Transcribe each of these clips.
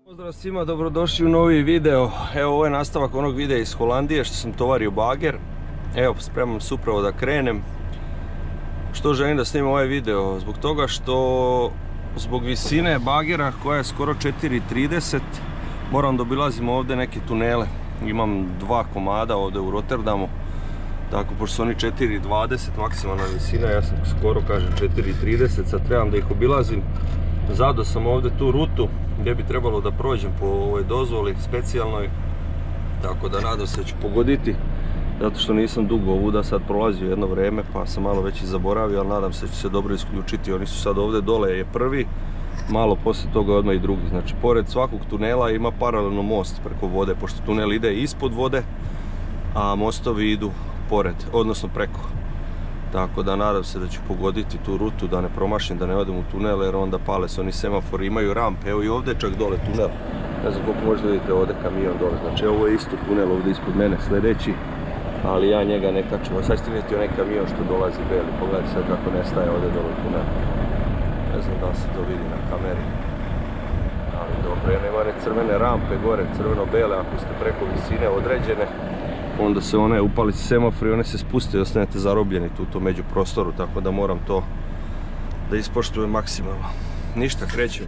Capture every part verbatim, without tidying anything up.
Pozdrav svima, dobrodošli u novi video. Evo, ovo je nastavak onog videa iz Holandije što sam tovario bager. Evo, spremam se upravo da krenem. Što želim da snimam ovaj video? Zbog toga što zbog visine bagera koja je skoro četiri trideset moram da obilazim ovdje neke tunele. Imam dva komada ovdje u Rotterdamu. Tako, pošto su oni četiri dvadeset maksimalna visina, ja sam skoro, kažem, četiri trideset, sad trebam da ih obilazim. Zadao sam ovdje tu rutu gdje bi trebalo da prođem po ovoj dozvoli specijalnoj, tako da nadam se da ću pogoditi, zato što nisam dugo ovuda sad prolazio jedno vrijeme pa sam malo već i zaboravio, ali nadam se da ću se dobro isključiti. Oni su sad ovdje dole je prvi, malo poslije toga odmah i drugi. Znači, pored svakog tunela ima paralelno most preko vode, pošto tunel ide ispod vode, a mostovi idu pored, odnosno preko. Tako da nadam se da ću pogoditi tu rutu, da ne promašim, da ne odem u tunel, jer onda pale se oni semafori, imaju rampe. Evo i ovdje čak dole tunel, ne znam koliko možda vidite ovdje kamion dole. Znači ovo je isto tunel ovdje ispod mene sljedeći, ali ja njega ne kačem. Sad ćete vidjeti onaj kamion što dolazi beli, pogledajte sad kako nestaje ovdje dole u tunel. Ne znam da li se to vidi na kameri, ali dobro, nema one crvene rampe gore, crveno-bele, ako ste preko visine određene, onda se one upali semafor i one se spuste i ostanete zarobljeni tu to među prostoru, tako da moram to da ispoštujem maksimalno. Ništa, krećemo.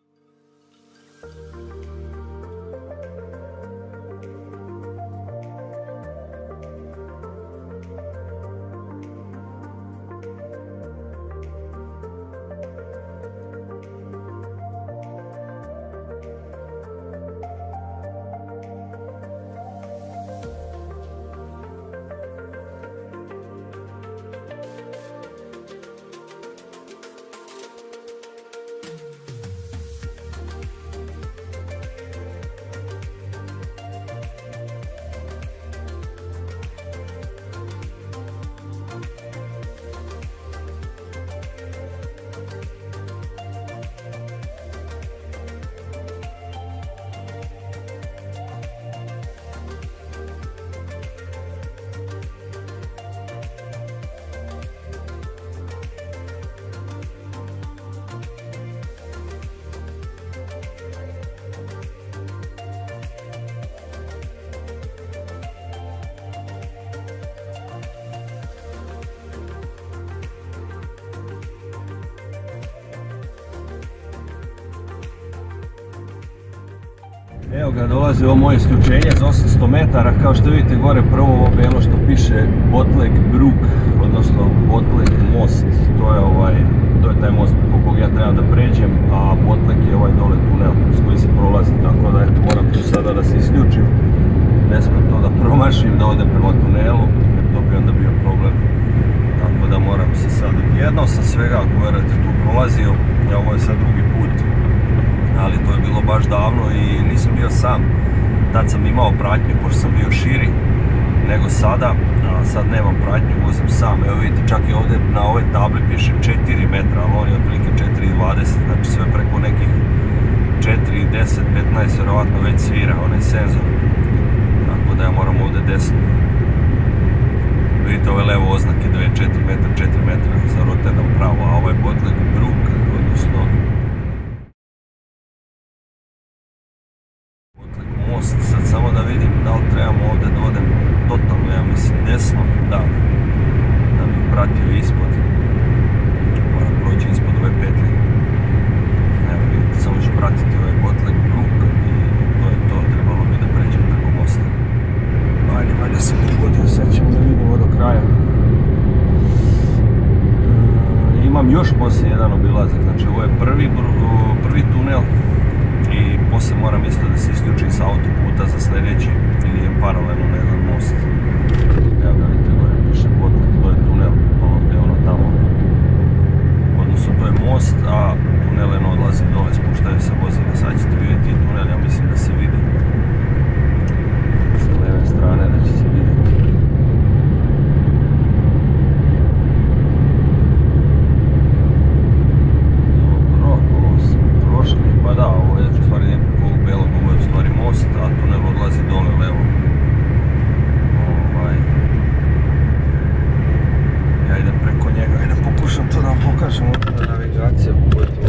Evo ga, dolazi ovo moje isključenje za osamsto metara, kao što vidite gore prvo ovo belo što piše Botlek Brug, odnosno Botlek most, to je ovaj, to je taj most preko kog ja trebam da pređem, a Botlek je ovaj dole tunel s koji se prolazi, tako da eto, moram tu sada da se isključim, ne smijem to da promašim, da odem prema tunelu, jer to bi onda bio problem, tako da moram se sad, jednom sam svega, ako verujete, tu prolazio, ja ovo je sad drugi put, ali to je bilo baš davno i nisam bio sam. Tad sam imao pratnju, pošto sam bio širi nego sada, a sad nemam pratnju, vozim sam. Evo vidite, čak i ovdje na ovoj tabli piše četiri metra, ali on je otprilike četiri dvadeset, znači sve preko nekih četiri deset petnaest vjerovatno već svira onaj senzor. Tako da ja moram ovdje desno. Vidite ove levo oznake dve, četiri metra, četiri metra za Rotterdam pravo, a ovo je Botlek Brug, odnosno most. Sad samo da vidim da li trebamo ovdje da odem totalno, ja mislim, desno, da, da bih pratio ispod. Moram proći ispod ove petlje. Evo vidite, samo ću pratiti ovaj Botlek Brug i to je to, trebalo bi da pređem preko mosta. Ajde, valjda sam prigodio, sad ćemo da vidimo do kraja. E, imam još poslije jedan obilazak, znači ovo je prvi, prvi tunel. I poslije moram isto da se isključim s autoputa za sljedeći ili je paralelno na jedan most. Evo ga vidite gore piše Botlek, to je tunel, ono gdje ono tamo. Odnosno to je most, a tunel eno odlazi dole, spuštaju se vozila. Sad ćete vidjeti i tunel, ja mislim da se vidi. Sa lijeve strane da će se vidjeti. Pa da, ovo je u stvari preko ovog belog, ovo je u stvari most, a tunel odlazi dole levo. Ovaj. Ja idem preko njega i da pokušam to da vam pokažem ovdje na navigaciju.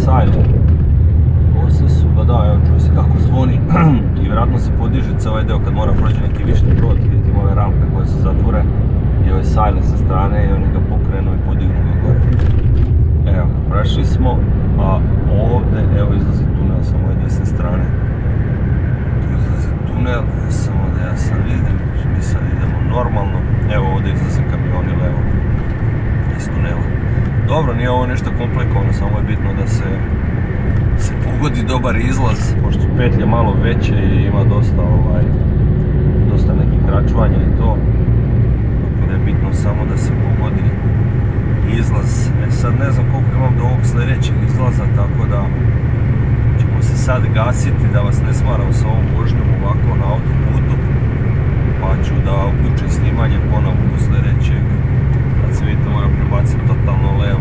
sajle. Ovo sve su, pa da, evo čuje se kako zvoni i vjerojatno se podiže cijel ovaj deo kad mora proći neki višni brod, vidite ove rampe koje se zatvore i ove sajle sa strane i oni ga pokrenu i podignu ga gore. Evo, prešli smo, a ovdje, evo, izlazi tunel sa moje desne strane. Tu izlazi tunel, samo da ja sad vidim, mi sad idemo normalno. Evo, ovdje izlaze kamioni levo iz tunela. Dobro, nije ovo nešto komplikovano, samo je bitno da se se pogodi dobar izlaz, pošto su petlje malo veće i ima dosta ovaj, dosta nekih račvanja i to. Tako da je bitno samo da se pogodi izlaz. E sad ne znam koliko imam do ovog sljedećeg izlaza, tako da ćemo se sad gasiti da vas ne smaram sa ovom vožnjom ovako na autoputu. Pa ću da uključim snimanje ponovno do sljedećeg. Kad se vidite moram prebaciti totalno levo.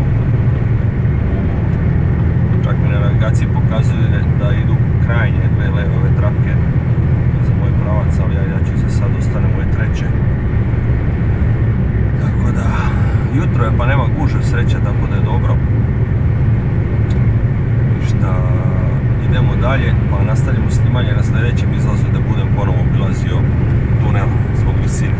Čak mi na navigaciji pokazuje da idu krajnje dve leve ove trake za moj pravac, ali ja, ja ću se sad ostanem moje treće. Tako da, jutro je pa nema gužve, sreće, tako da je dobro. Ništa, idemo dalje, pa nastavljamo snimanje na sljedećem izlazu da budem ponovo obilazio tunel zbog visine.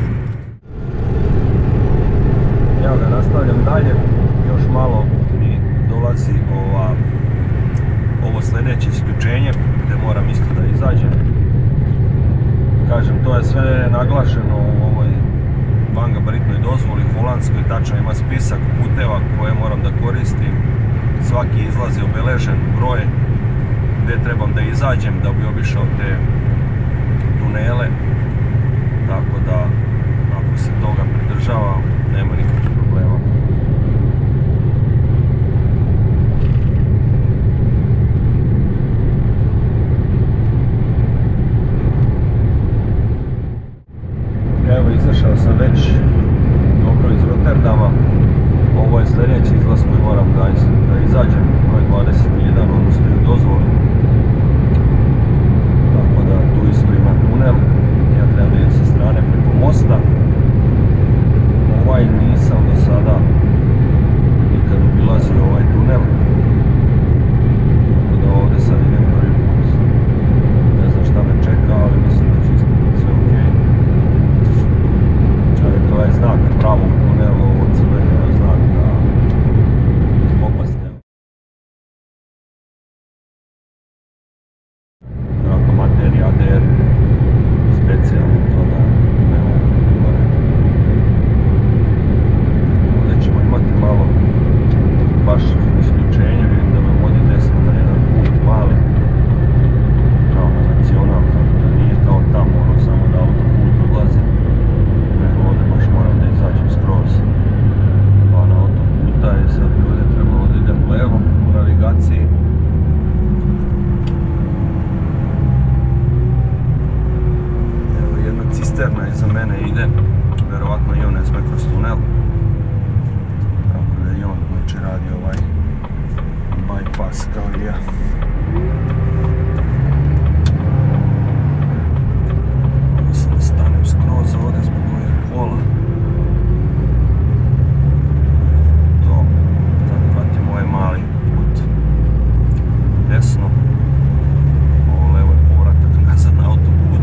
Evo ga, nastavljam dalje, još malo mi dolazi ova ovo sljedeće isključenje gdje moram isto da izađem. Kažem, to je sve naglašeno u ovoj vangabaritnoj dozvoli holandskoj, tačno ima spisak puteva koje moram da koristim. Svaki izlaz je obeležen, broj gdje trebam da izađem da bi obišao te tunele. Tako da, ako se toga pridržavam, nema nikakvih problema. Evo, izašao sam već dobro iz Rotterdama. Ovo je sljedeći izlaz koji moram da, da izađem, broj dvadeset jedan, odnosno u dozvoli. Tako da tu isto ima tunel. Ja trebam da idem sa strane preko mosta. Ovaj nisam do sada nikad obilazio ovaj tunel. Tako da ovdje sad idem prvi put. Ne znam šta me čeka, ali mislim da će ispiti sve okej. To je znak pravog tunela, ovo crveni je znak da opasne. Vjerojatno materija A D R specijalno to da ne mogu gore. Ovdje ćemo imati malo baš isključenje, vidim da me vodi desno na jedan put mali kao na nacional, tako da nije kao tamo ono samo da autoput odlazi. Ovdje baš moram da izađem skroz pa na autoputa i sad bi ovdje trebalo da idem levo u navigaciji. Evo, jedna cisterna iza mene ide, vjerovatno i on ne sme kroz tunel. Tako da i on znači radi ovaj bypass kao i ja. Samo stanem skroz ovdje zbog ovih kola. To, sad pratim ovaj mali put desno. Ovo levo je povratak nazad na autoput.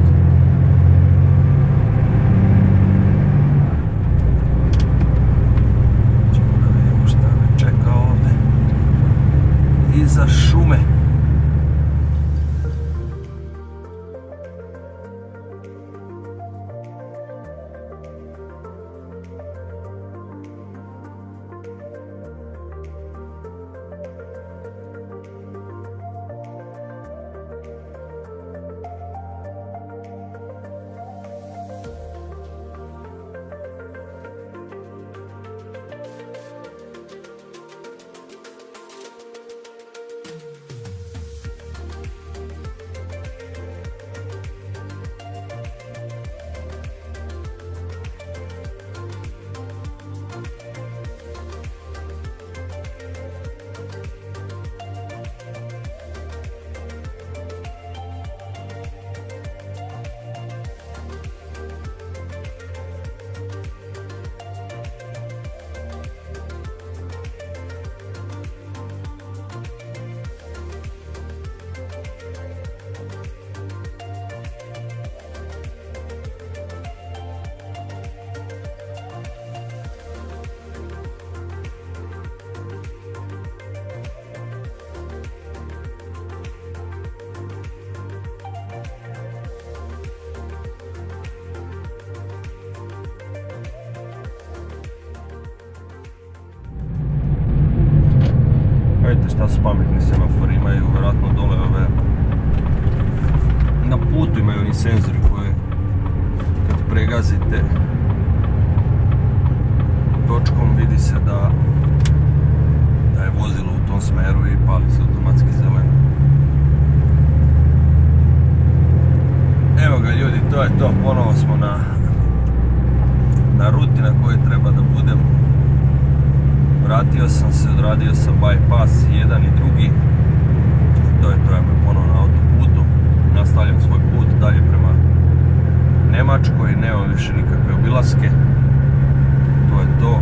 Ćemo da vidimo šta me čeka ovdje. Iza šume. šta su pametni semafori, imaju vjerojatno dole ove, na putu imaju oni senzori koje kad pregazite točkom vidi se da, da je vozilo u tom smeru i pali se automatski zeleno. Evo ga ljudi, to je to, ponovo smo na, na ruti na kojoj treba da budem. Vratio sam se, odradio sam bypass jedan i drugi. To je to, ja me ponovo na autoputu. Nastavljam svoj put dalje prema Njemačkoj, nemam više nikakve obilaske. To je to.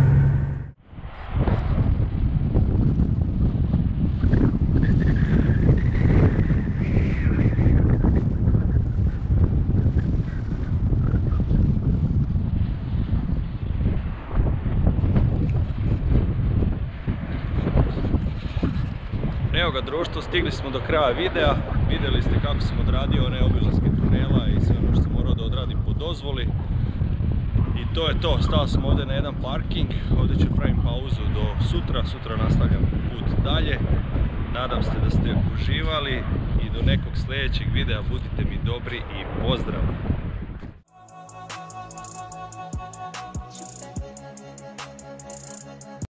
Evo ga društvo, stigli smo do kraja videa, vidjeli ste kako sam odradio one obilaske tunela i sve ono što sam morao da odradim po dozvoli. I to je to, stao sam ovdje na jedan parking, ovdje ću pravim pauzu do sutra, sutra nastavljam put dalje. Nadam se da ste uživali i do nekog sljedećeg videa budite mi dobri i pozdrav!